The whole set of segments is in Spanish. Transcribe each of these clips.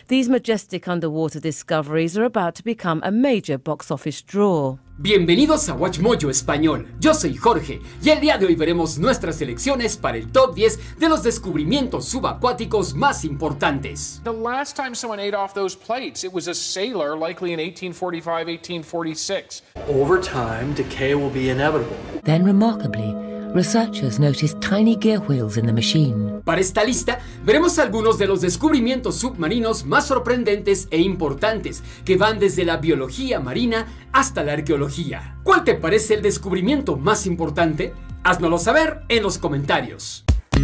these majestic underwater discoveries are about to become a major box office draw. Bienvenidos a WatchMojo Español, yo soy Jorge y el día de hoy veremos nuestras selecciones para el top 10 de los descubrimientos subacuáticos más importantes. The last time someone ate off those plates, it was a sailor, likely in 1845, 1846. Over time, decay will be inevitable. Then remarkably, researchers noticed tiny gear wheels in the machine. Para esta lista, veremos algunos de los descubrimientos submarinos más sorprendentes e importantes que van desde la biología marina hasta la arqueología. ¿Cuál te parece el descubrimiento más importante? Háznoslo saber en los comentarios.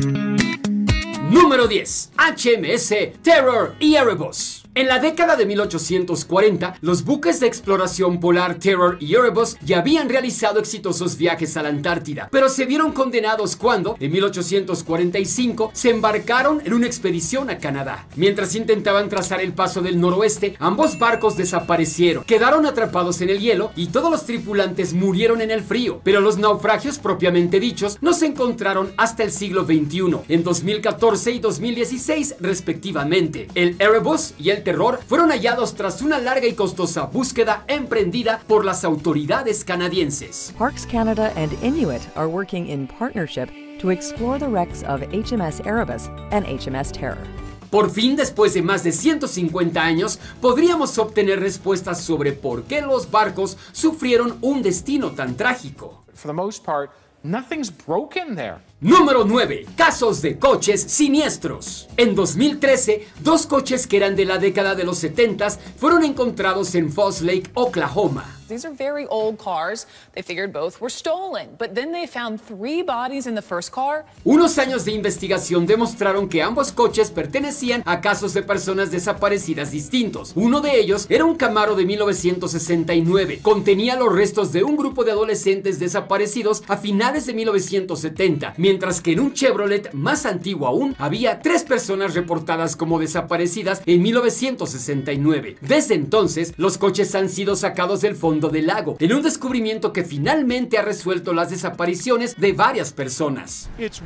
Número 10. HMS Terror y Erebus. En la década de 1840, los buques de exploración polar Terror y Erebus ya habían realizado exitosos viajes a la Antártida, pero se vieron condenados cuando, en 1845, se embarcaron en una expedición a Canadá. Mientras intentaban trazar el paso del noroeste, ambos barcos desaparecieron, quedaron atrapados en el hielo y todos los tripulantes murieron en el frío, pero los naufragios propiamente dichos no se encontraron hasta el siglo XXI, en 2014 y 2016 respectivamente. El Erebus y el Terror fueron hallados tras una larga y costosa búsqueda emprendida por las autoridades canadienses. Parks Canada and Inuit are working in partnership to explore the wrecks of HMS Erebus and HMS Terror. Por fin, después de más de 150 años, podríamos obtener respuestas sobre por qué los barcos sufrieron un destino tan trágico. For the most part, nothing's broken there. Número 9. Casos de coches siniestros. En 2013, dos coches que eran de la década de los 70s fueron encontrados en Falls Lake, Oklahoma. These are very old cars. They figured both were stolen, but then they found 3 bodies in the first car. Unos años de investigación demostraron que ambos coches pertenecían a casos de personas desaparecidas distintos. Uno de ellos era un Camaro de 1969. Contenía los restos de un grupo de adolescentes desaparecidos a finales de 1970, mientras que en un Chevrolet más antiguo aún había 3 personas reportadas como desaparecidas en 1969. Desde entonces, los coches han sido sacados del fondo del lago, en un descubrimiento que finalmente ha resuelto las desapariciones de varias personas.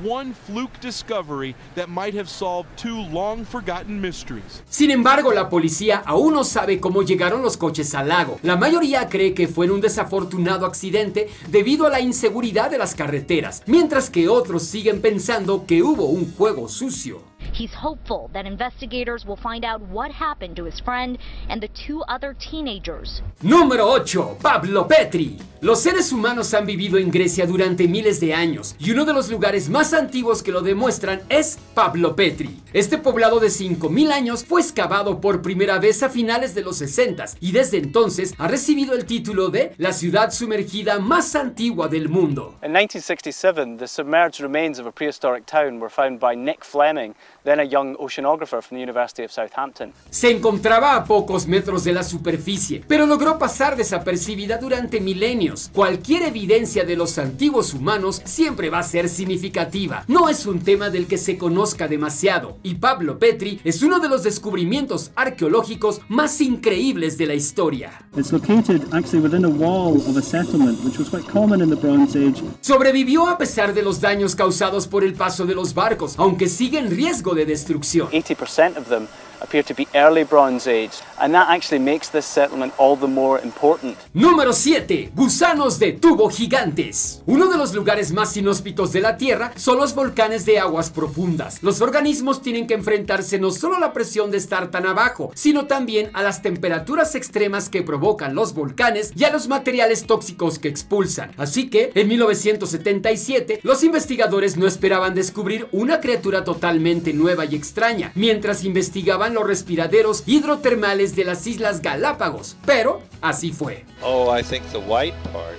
Sin embargo, la policía aún no sabe cómo llegaron los coches al lago. La mayoría cree que fue en un desafortunado accidente debido a la inseguridad de las carreteras, mientras que otros siguen pensando que hubo un juego sucio. He's hopeful that investigators will find out what happened to his friend and the 2 other teenagers. Número 8. Pablo Petri. Los seres humanos han vivido en Grecia durante miles de años y uno de los lugares más antiguos que lo demuestran es Pablo Petri. Este poblado de 5000 años fue excavado por primera vez a finales de los 60s y desde entonces ha recibido el título de la ciudad sumergida más antigua del mundo. In 1967, the submerged remains of a prehistoric town were found by Nick Fleming, then a young oceanographer from the University of Southampton. Se encontraba a pocos metros de la superficie, pero logró pasar desapercibida durante milenios. Cualquier evidencia de los antiguos humanos siempre va a ser significativa. No es un tema del que se conozca demasiado, y Pablo Petri es uno de los descubrimientos arqueológicos más increíbles de la historia. It's located actually within a wall of a settlement, which was quite common in the Bronze Age. Sobrevivió a pesar de los daños causados por el paso de los barcos, aunque sigue en riesgo de destrucción. 80% of them appear to be early Bronze Age, and that actually makes this settlement all the more important. Número 7. Gusanos de tubo gigantes. Uno de los lugares más inhóspitos de la Tierra son los volcanes de aguas profundas. Los organismos tienen que enfrentarse no solo a la presión de estar tan abajo, sino también a las temperaturas extremas que provocan los volcanes y a los materiales tóxicos que expulsan. Así que, en 1977, los investigadores no esperaban descubrir una criatura totalmente nueva y extraña, mientras investigaban los respiraderos hidrotermales de las Islas Galápagos, pero así fue. Oh, I think the white part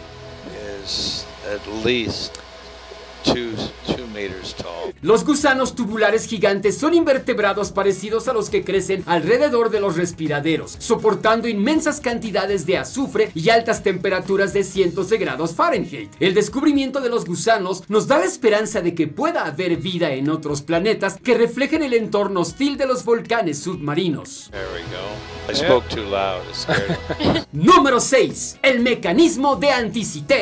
is at least 2 meters tall. Los gusanos tubulares gigantes son invertebrados parecidos a los que crecen alrededor de los respiraderos, soportando inmensas cantidades de azufre y altas temperaturas de cientos de grados Fahrenheit. El descubrimiento de los gusanos nos da la esperanza de que pueda haber vida en otros planetas que reflejen el entorno hostil de los volcanes submarinos. There we go. I spoke too loud. It scared me. Número 6. El mecanismo de Anticitera.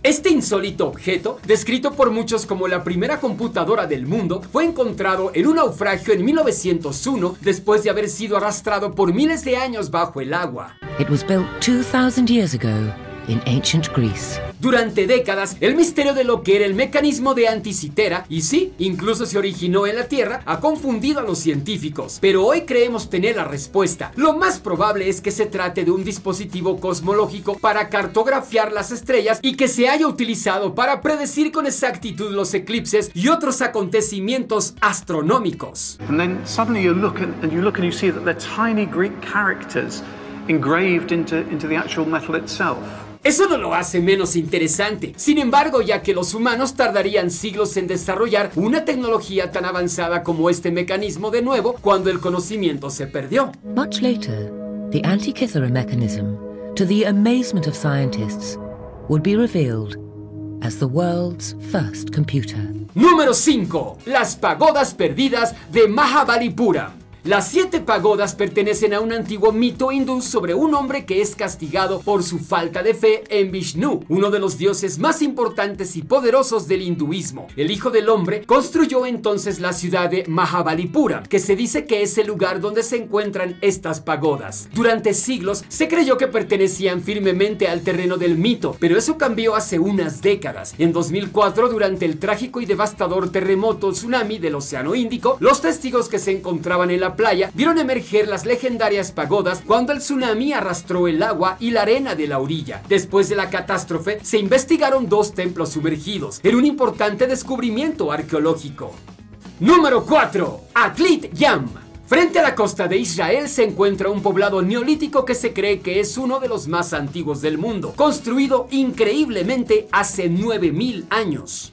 Este insólito objeto, descrito por muchos como la primera computadora del mundo, fue encontrado en un naufragio en 1901 después de haber sido arrastrado por miles de años bajo el agua. It was built 2,000 years ago in ancient Greece. Durante décadas, el misterio de lo que era el mecanismo de anticitera, y sí, incluso se originó en la Tierra, ha confundido a los científicos. Pero hoy creemos tener la respuesta. Lo más probable es que se trate de un dispositivo cosmológico para cartografiar las estrellas y que se haya utilizado para predecir con exactitud los eclipses y otros acontecimientos astronómicos. And then suddenly you look and you see that they're tiny Greek characters engraved into the actual metal itself. Eso no lo hace menos interesante. Sin embargo, ya que los humanos tardarían siglos en desarrollar una tecnología tan avanzada como este mecanismo de nuevo cuando el conocimiento se perdió. Much later, the Antikythera mechanism, to the amazement of scientists, would be revealed as the world's first computer. Número 5. Las pagodas perdidas de Mahabalipuram. Las 7 pagodas pertenecen a un antiguo mito hindú sobre un hombre que es castigado por su falta de fe en Vishnu, uno de los dioses más importantes y poderosos del hinduismo. El hijo del hombre construyó entonces la ciudad de Mahabalipuram, que se dice que es el lugar donde se encuentran estas pagodas. Durante siglos se creyó que pertenecían firmemente al terreno del mito, pero eso cambió hace unas décadas. En 2004, durante el trágico y devastador terremoto tsunami del Océano Índico, los testigos que se encontraban en la playa vieron emerger las legendarias pagodas cuando el tsunami arrastró el agua y la arena de la orilla. Después de la catástrofe, se investigaron 2 templos sumergidos en un importante descubrimiento arqueológico. Número 4. Atlit Yam. Frente a la costa de Israel se encuentra un poblado neolítico que se cree que es uno de los más antiguos del mundo, construido increíblemente hace 9000 años.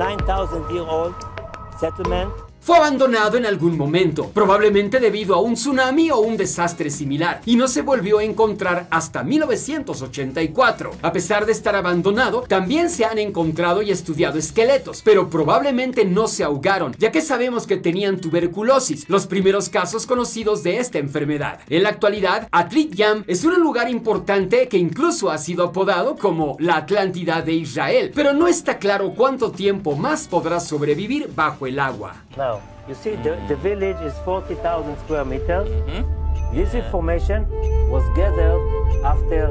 Fue abandonado en algún momento, probablemente debido a un tsunami o un desastre similar, y no se volvió a encontrar hasta 1984. A pesar de estar abandonado, también se han encontrado y estudiado esqueletos, pero probablemente no se ahogaron, ya que sabemos que tenían tuberculosis, los primeros casos conocidos de esta enfermedad. En la actualidad, Atlit Yam es un lugar importante que incluso ha sido apodado como la Atlántida de Israel, pero no está claro cuánto tiempo más podrá sobrevivir bajo el agua. Now, you see, the village is 40,000 square meters. This information was gathered after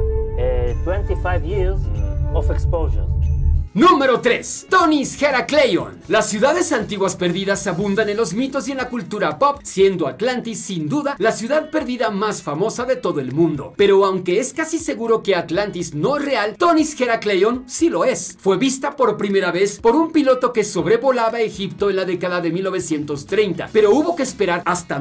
25 years of exposure. Número 3. Tonis Herakleion. Las ciudades antiguas perdidas abundan en los mitos y en la cultura pop, siendo Atlantis sin duda la ciudad perdida más famosa de todo el mundo. Pero aunque es casi seguro que Atlantis no es real, Tonis Herakleion sí lo es. Fue vista por primera vez por un piloto que sobrevolaba Egipto en la década de 1930, pero hubo que esperar hasta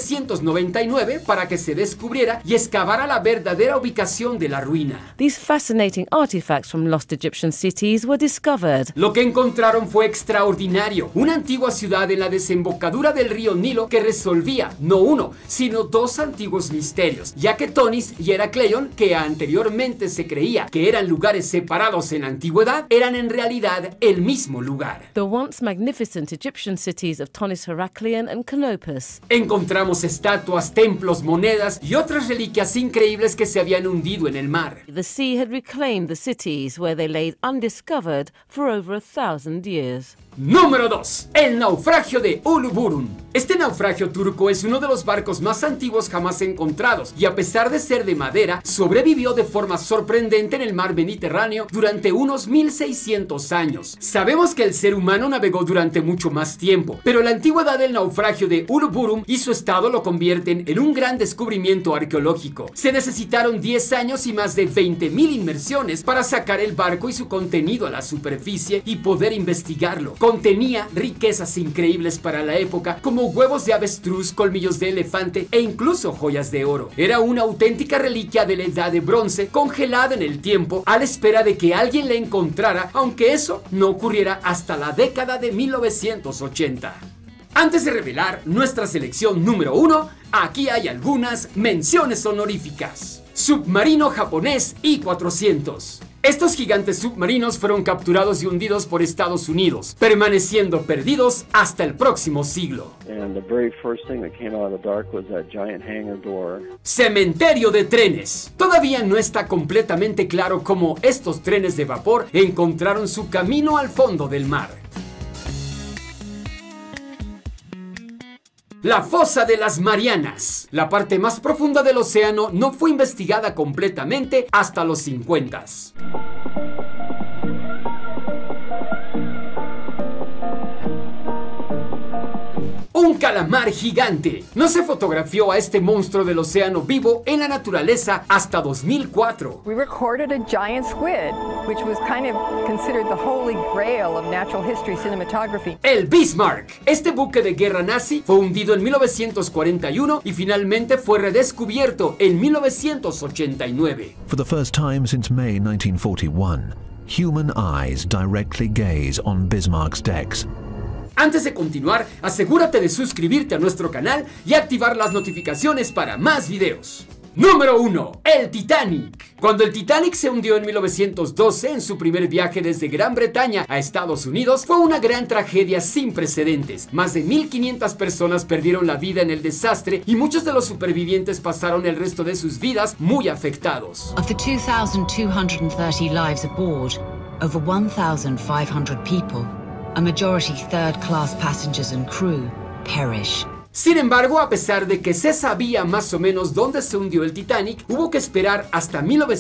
1999 para que se descubriera y excavara la verdadera ubicación de la ruina. These fascinating artifacts from lost Egyptian cities were discovered. Lo que encontraron fue extraordinario, una antigua ciudad en la desembocadura del río Nilo que resolvía no uno, sino 2 antiguos misterios, ya que Tonis y Herakleion, que anteriormente se creía que eran lugares separados en la antigüedad, eran en realidad el mismo lugar. The once magnificent Egyptian cities of Tonis, Herakleion and Canopus. Encontramos estatuas, templos, monedas y otras reliquias increíbles que se habían hundido en el mar. The sea had reclaimed the cities where they laid undiscovered for over 1,000 years. Número 2. El naufragio de Uluburun. Este naufragio turco es uno de los barcos más antiguos jamás encontrados y a pesar de ser de madera, sobrevivió de forma sorprendente en el mar Mediterráneo durante unos 1600 años. Sabemos que el ser humano navegó durante mucho más tiempo, pero la antigüedad del naufragio de Uluburun y su estado lo convierten en un gran descubrimiento arqueológico. Se necesitaron 10 años y más de 20.000 inmersiones para sacar el barco y su contenido a la superficie y poder investigarlo. Contenía riquezas increíbles para la época, como huevos de avestruz, colmillos de elefante e incluso joyas de oro. Era una auténtica reliquia de la edad de bronce, congelada en el tiempo, a la espera de que alguien la encontrara, aunque eso no ocurriera hasta la década de 1980. Antes de revelar nuestra selección número 1, aquí hay algunas menciones honoríficas. Submarino japonés I-400. Estos gigantes submarinos fueron capturados y hundidos por Estados Unidos, permaneciendo perdidos hasta el próximo siglo. Cementerio de trenes. Todavía no está completamente claro cómo estos trenes de vapor encontraron su camino al fondo del mar. La fosa de las Marianas. La parte más profunda del océano no fue investigada completamente hasta los 50s. Un calamar gigante. No se fotografió a este monstruo del océano vivo en la naturaleza hasta 2004. We recorded a giant squid, which was kind of considered the holy grail of natural history cinematography. El Bismarck. Este buque de guerra nazi fue hundido en 1941 y finalmente fue redescubierto en 1989. For the first time since May 1941, human eyes directly gaze on Bismarck's decks. Antes de continuar, asegúrate de suscribirte a nuestro canal y activar las notificaciones para más videos. Número 1. El Titanic. Cuando el Titanic se hundió en 1912 en su primer viaje desde Gran Bretaña a Estados Unidos, fue una gran tragedia sin precedentes. Más de 1,500 personas perdieron la vida en el desastre y muchos de los supervivientes pasaron el resto de sus vidas muy afectados. Of the 2,230 lives aboard, over 1,500 people, a majority third-class passengers and crew, perish. Sin embargo, a pesar de que se sabía más o menos dónde se hundió el Titanic, hubo que esperar hasta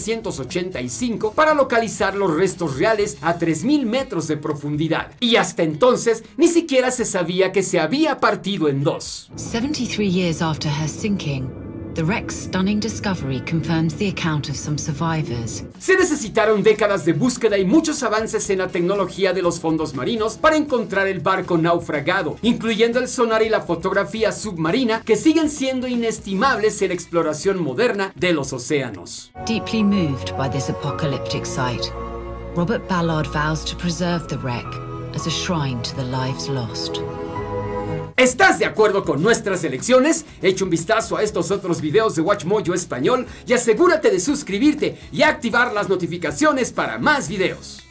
1985 para localizar los restos reales a 3,000 metros de profundidad. Y hasta entonces, ni siquiera se sabía que se había partido en dos. 73 years after her sinking, the wreck's stunning discovery confirms the account of some survivors. Se necesitaron décadas de búsqueda y muchos avances en la tecnología de los fondos marinos para encontrar el barco naufragado, incluyendo el sonar y la fotografía submarina, que siguen siendo inestimables en la exploración moderna de los océanos. Deeply moved by this apocalyptic sight, Robert Ballard vows to preserve the wreck as a shrine to the lives lost. ¿Estás de acuerdo con nuestras elecciones? Echa un vistazo a estos otros videos de WatchMojo Español y asegúrate de suscribirte y activar las notificaciones para más videos.